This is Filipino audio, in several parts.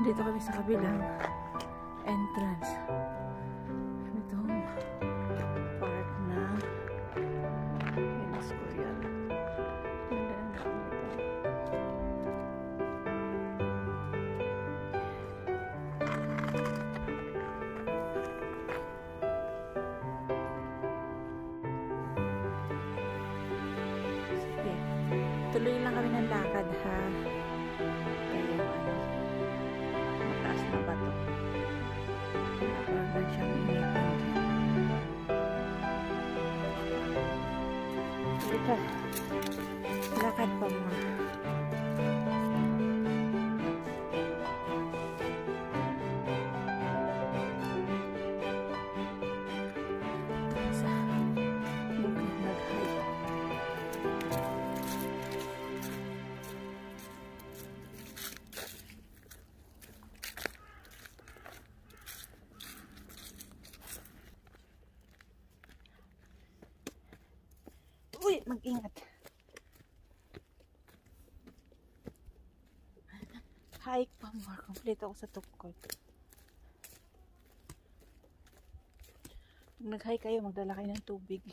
Dito kami sa kabilang entrance. Itong part na Escorial. Ganda ng daan nito. Sige, tuloy lang kami ng lakad ha. Kaya mataas na bato. Parang siyang initin dyan. Ito, lakad pa mo. Sa bukid nag-hike. Uy, mag-ingat. Hike pa more. Complete ako sa top court. Pag nag-hike kayo, magdala kayo ng tubig.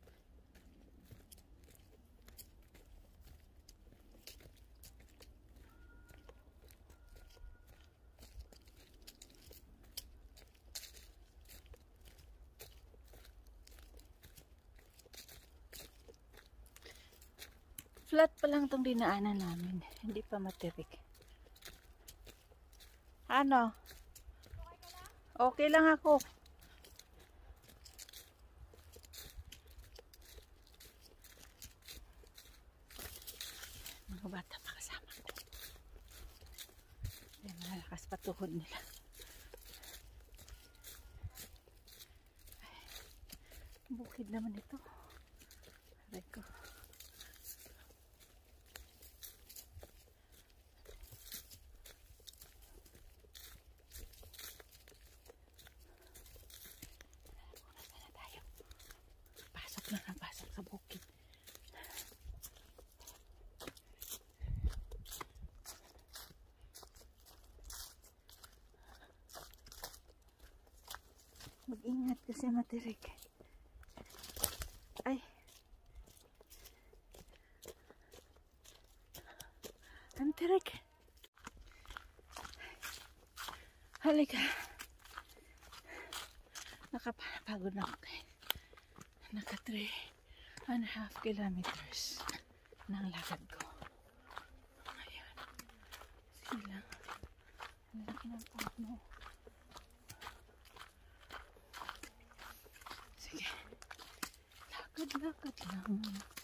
Flat pa lang itong dinaanan namin. Hindi pa matirik. Ano? Okay lang ako. Mga bata pa kasama ko. Ayan, malalakas pa tuhod nila. Ay, bukid naman ito. Aray ko. Pasok sa bukid. Mag-ingat kasi matirik. Ay. Ang tirik. Halika. Nakapagod na ako guys. Naka 3.5 kilometers ng lakad ko. Ayan. Sila. Ang laki ng puno. Sige. Lakad lang.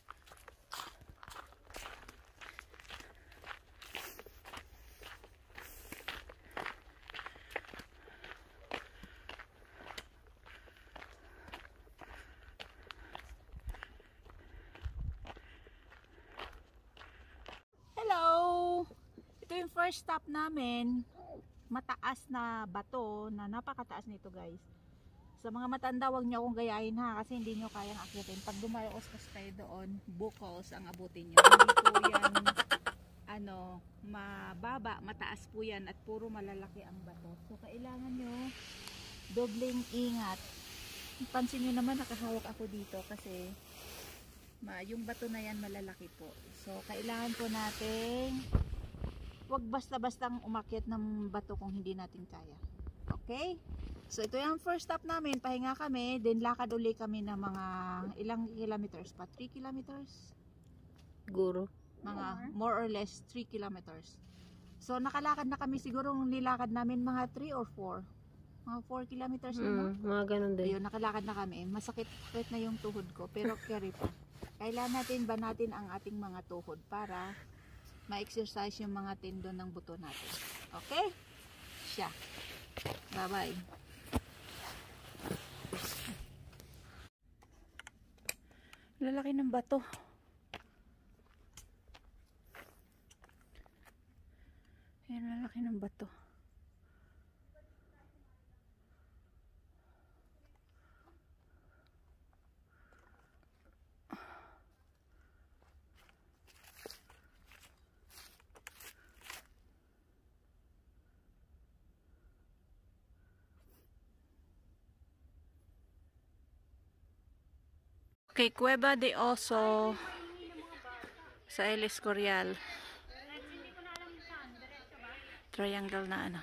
Yung first stop namin, mataas na bato na napakataas nito guys. Sa mga matanda, wag niyo akong gayahin ha, kasi hindi niyo kayang akyatin. Pag dumaos kayo doon, bukals ang abutin niyo. Hindi po yan mababa, mataas po yan at puro malalaki ang bato. So kailangan niyo dobleng ingat. Pansin niyo naman nakahawak ako dito kasi yung bato na yan malalaki po. So kailangan po natin wag basta-bastang umakyat ng bato kung hindi natin kaya. Okay? So ito yung first stop namin. Pahinga kami. Then lakad uli kami ng mga ilang kilometers pa? 3 kilometers? Siguro. Mga more or less 3 kilometers. So nakalakad na kami. Siguro nilakad namin mga 3 or 4. Mga 4 kilometers na. Mga ganun din. Ayun, nakalakad na kami. Masakit na yung tuhod ko. Pero carry pa. Kailangan natin banatin ang ating mga tuhod para ma-exercise yung mga tendon ng buto natin. Okay? Siya. Bye-bye. Lalaki ng bato. Ayan, lalaki ng bato. kay Cueva de Oso sa El Escorial. Triangle na ano.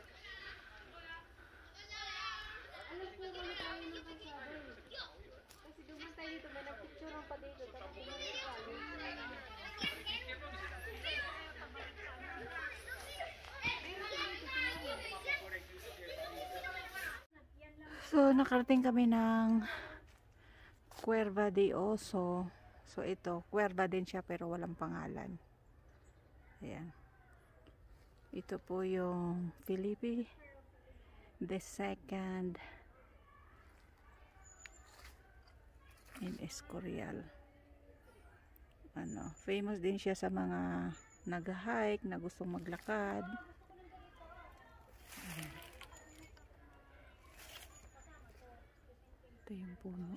So, nakarating kami ng Cuerva de Oso. So, ito, Cuerva din siya pero walang pangalan. Ayan. Ito po yung Filipe the second in Escorial. Ano, famous din siya sa mga nag-hike, na gustong maglakad. Ayan. Ito yung puno.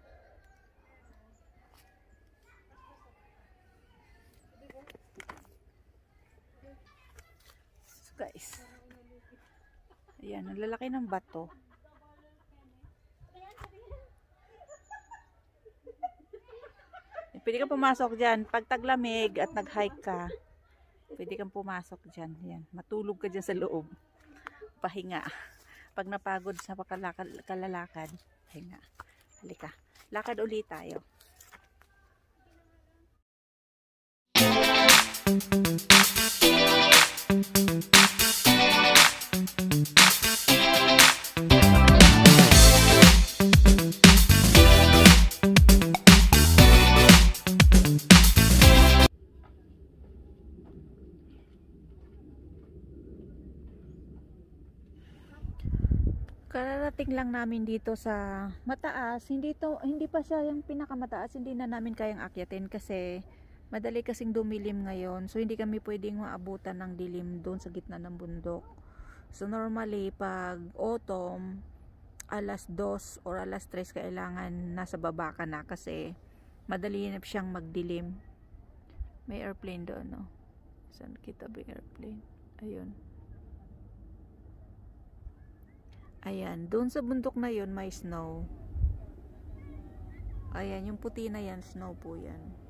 So guys, ayan, ang lalaki ng bato. Pwede kang pumasok dyan. Pag taglamig at nag-hike ka, pwede kang pumasok dyan. Yan. Matulog ka dyan sa loob. Pahinga. Pag napagod sa kalalakad, pahinga. Halika. Lakad ulit tayo. Kararating lang namin dito sa mataas. Hindi pa siya yung pinakamataas. Hindi na namin kayang akyatin kasi madali kasing dumilim ngayon. So hindi kami pwedeng maabutan ng dilim doon sa gitna ng bundok. So normally pag autumn, alas 2 or alas 3 kailangan nasa baba ka na kasi madali na siyang magdilim. May airplane doon, no? Saan kita ba yung airplane? Ayun. Ayan, doon sa bundok na yun may snow. Ayan, yung puti na yan, snow po yan.